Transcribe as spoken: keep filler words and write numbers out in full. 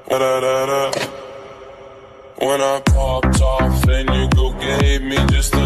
Da-da-da-da. When I popped off, then you go gave me just a